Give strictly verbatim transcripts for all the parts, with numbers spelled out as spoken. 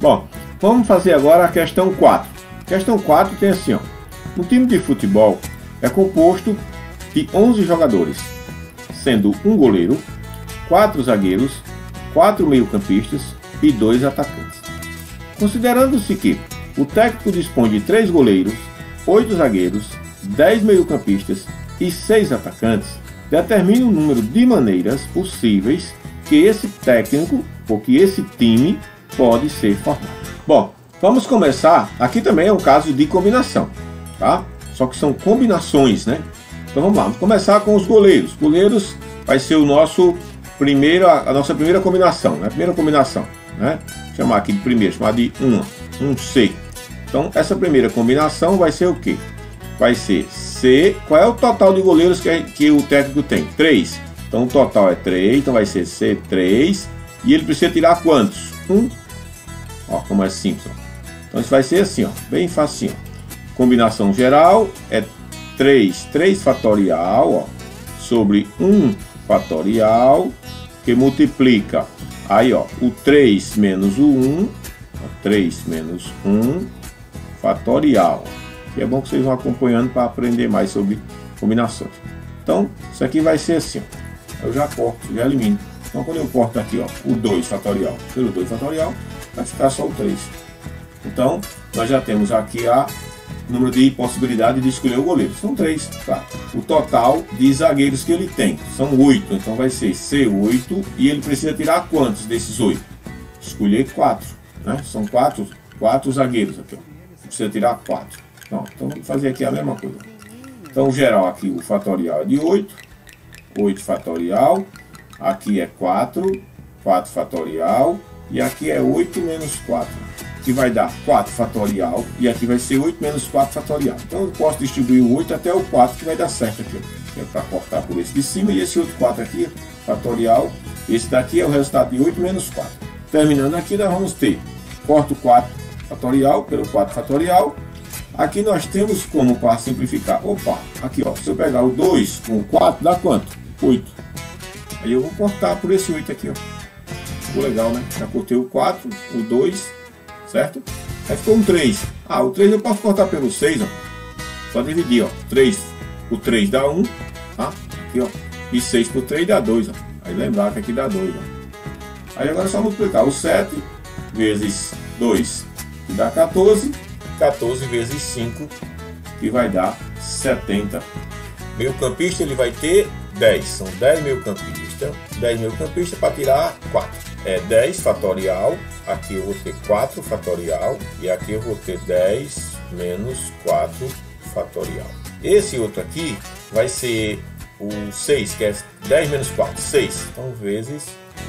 Bom, vamos fazer agora a questão quatro. Questão quatro tem assim, ó. Um time de futebol é composto de onze jogadores, sendo um goleiro, quatro zagueiros, quatro meio-campistas e dois atacantes. Considerando-se que o técnico dispõe de três goleiros, oito zagueiros, dez meio-campistas e seis atacantes, determine o número de maneiras possíveis que esse técnico ou que esse time pode ser formado. Bom, vamos começar. Aqui também é um caso de combinação, tá? Só que são combinações, né? Então vamos lá, vamos começar com os goleiros. Goleiros vai ser o nosso primeiro, a nossa primeira combinação, né? Primeira combinação, né? Vou chamar aqui de primeiro, chamar de uma, um C. Então essa primeira combinação vai ser o quê? Vai ser C. Qual é o total de goleiros que, que o técnico tem? três. Então o total é três, então vai ser C três. E ele precisa tirar quantos? um. Ó, como é simples. Ó. Então isso vai ser assim, ó, bem facinho. Combinação geral é três, três fatorial, ó, sobre um fatorial, que multiplica, aí ó, o três menos o um, ó, três menos um fatorial. E é bom que vocês vão acompanhando para aprender mais sobre combinações. Então, isso aqui vai ser assim, ó. Eu já corto, já elimino. Então, quando eu corto aqui, ó, o dois fatorial pelo dois fatorial, vai ficar só o três. Então, nós já temos aqui a número de possibilidade de escolher o goleiro. São três, tá? O total de zagueiros que ele tem são oito. Então, vai ser C oito. E ele precisa tirar quantos desses oito? Escolher quatro, né? São quatro, quatro zagueiros aqui, ó. Precisa tirar quatro. Então, vamos fazer aqui a mesma coisa. Então, geral aqui, o fatorial é de oito. oito fatorial. Aqui é quatro. quatro fatorial. E aqui é oito menos quatro. Que vai dar quatro fatorial. E aqui vai ser oito menos quatro fatorial. Então, eu posso distribuir o oito até o quatro, que vai dar certo aqui. É para cortar por esse de cima. E esse outro quatro aqui, fatorial. Esse daqui é o resultado de oito menos quatro. Terminando aqui, nós vamos ter. Corto quatro fatorial pelo quatro fatorial. Aqui nós temos como para simplificar. Opa, aqui ó, se eu pegar o dois com o quatro, dá quanto? oito. Aí eu vou cortar por esse oito aqui, ó. Ficou legal, né? Já cortei o quatro, o dois, certo? Aí ficou um três. Ah, o três eu posso cortar pelo seis, ó. Só dividir, ó. três, o três dá um, tá? Aqui, ó. E seis por três dá dois, ó. Aí lembrar que aqui dá dois, ó. Aí agora é só multiplicar o sete vezes dois, que dá quatorze. quatorze vezes cinco, que vai dar setenta. Meio campista ele vai ter dez, são dez meio campistas. dez meio campistas para tirar quatro. É dez fatorial, aqui eu vou ter quatro fatorial e aqui eu vou ter dez menos quatro fatorial. Esse outro aqui vai ser o seis, que é dez menos quatro, seis. Então vezes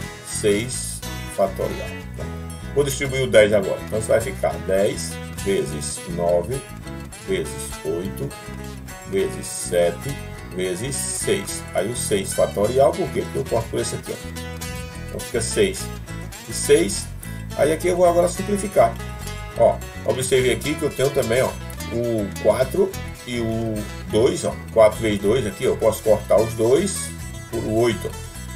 seis fatorial. Vou distribuir o dez agora. Então isso vai ficar dez vezes nove, vezes oito, vezes sete, vezes seis. Aí o seis fatorial, por quê? Porque eu corto por esse aqui, ó. Então fica seis e seis. Aí aqui eu vou agora simplificar. Ó, observe aqui que eu tenho também, ó, o quatro e o dois, ó. quatro vezes dois aqui, eu posso cortar os dois por oito.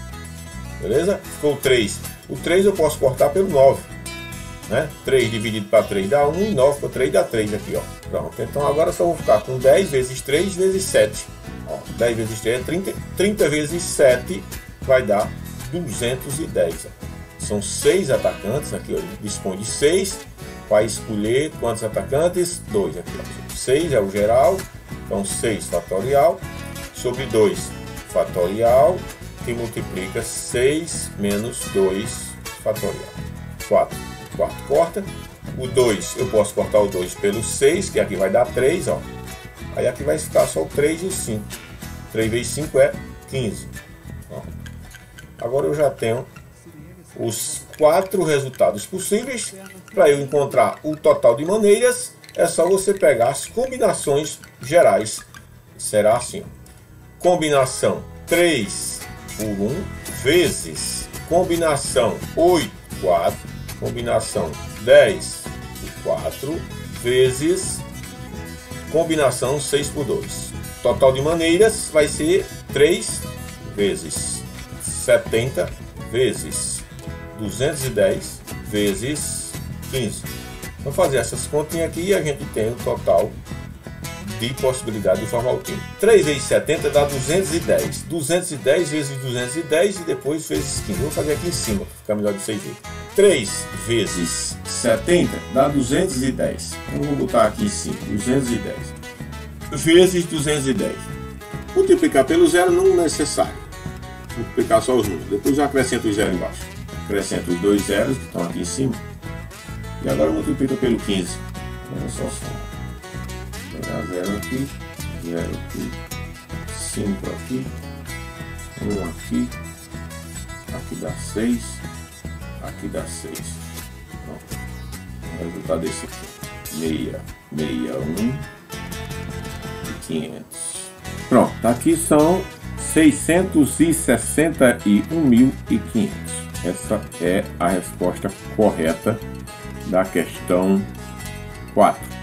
Beleza? Ficou o três. O três eu posso cortar pelo nove. Né? três dividido para três dá um, e nove para três dá três aqui, ó. Pronto. Então agora só vou ficar com dez vezes três vezes sete. Ó, dez vezes três é trinta, trinta vezes sete vai dar duzentos e dez. Ó. São seis atacantes, aqui ó, dispõe de seis. Vai escolher quantos atacantes? dois aqui, ó. seis é o geral, então seis fatorial sobre dois fatorial, que multiplica seis menos dois fatorial. quatro. quatro corta. O dois, eu posso cortar o dois pelo seis, que aqui vai dar três, ó. Aí aqui vai ficar só o três e o cinco. três vezes cinco é quinze. Ó. Agora eu já tenho os quatro resultados possíveis. Para eu encontrar o total de maneiras, é só você pegar as combinações gerais. Será assim: combinação três por um vezes combinação oito por quatro, combinação dez por quatro vezes combinação seis por dois. Total de maneiras vai ser três vezes setenta vezes duzentos e dez vezes quinze. Vamos fazer essas continhas aqui e a gente tem o total de possibilidade de formar o time. três vezes setenta dá duzentos e dez. duzentos e dez vezes duzentos e dez e depois vezes quinze. Vou fazer aqui em cima, para ficar melhor de vocês verem. três vezes setenta dá duzentos e dez. Então vou botar aqui em cima, duzentos e dez. Vezes duzentos e dez. Multiplicar pelo zero não é necessário. Multiplicar só os números. Depois eu acrescento o zero embaixo. Acrescento os dois zeros que estão aqui em cima. E agora multiplica pelo quinze. Olha só só. Pegar zero aqui, zero aqui, cinco aqui, um aqui, aqui dá seis, aqui dá seis. Pronto. O resultado desse aqui. meia, meia, um e quinhentos. Pronto, aqui são seiscentos e sessenta e um mil e quinhentos. Essa é a resposta correta da questão quatro.